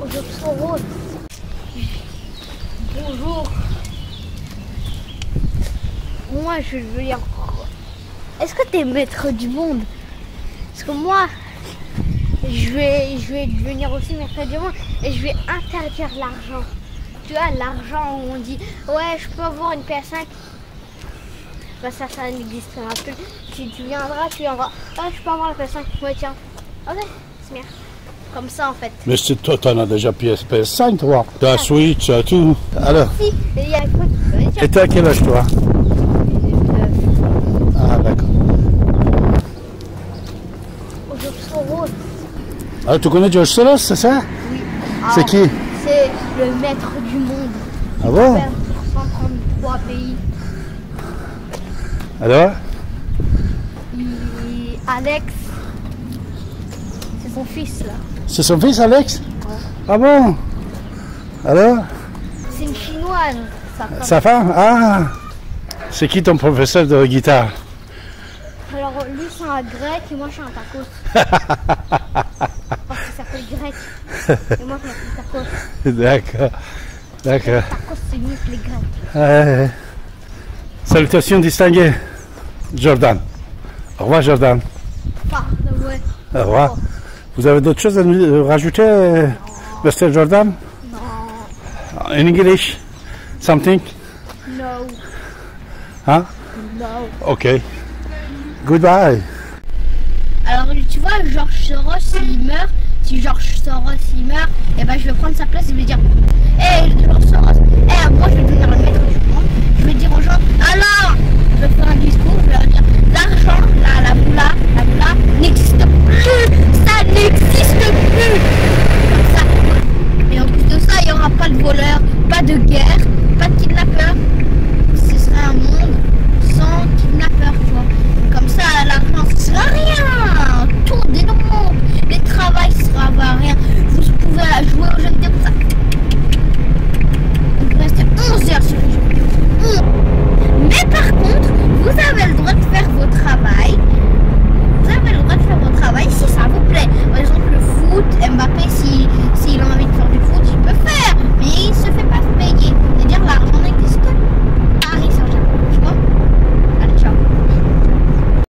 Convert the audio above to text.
Bonjour Soros. Bonjour. Moi je veux dire, est-ce que tu es maître du monde? Parce que moi je vais devenir aussi maître du monde et je vais interdire l'argent. Tu vois, l'argent où on dit ouais je peux avoir une PS5. Bah ça n'existera plus. Si tu viendras, tu viendras. Ah je peux avoir la PS5. Ouais tiens. Ok, c'est bien. Comme ça en fait. Mais c'est toi, t'en as déjà PS5 toi. T'as Switch, tout. Alors. Si, il y a quoi qui peut dire. Et t'as quel âge toi? Ah d'accord. Bonjour Soros. Alors tu connais George Soros, c'est ça? Oui. C'est qui? C'est le maître du monde. Ah bon? Il fait 133 pays. Alors? Alex, c'est son fils là. C'est son fils Alex? Ouais. Ah bon? Alors? C'est une chinoise, sa femme. Sa femme? Ah! C'est qui ton professeur de guitare? Alors lui c'est un grec et moi je suis un tacos. Parce qu'il s'appelle grec. Et moi je m'appelle tacos. D'accord. D'accord. Tacos c'est mieux que les grecs. Salutations distinguées. Jordan. Au revoir Jordan. Enfin, ouais. Au revoir. Vous avez d'autres choses à nous rajouter, Mr. Jordan? Non. In English? Something? No. Hein? No. Ok. Goodbye. Alors tu vois, George Soros il meurt. Si George Soros il meurt, et ben je vais prendre sa place et je vais dire hey George Soros, moi je vais devenir le maître du monde. Je vais dire aux gens, alors je vais faire un discours, je vais leur dire l'argent, la moula n'existe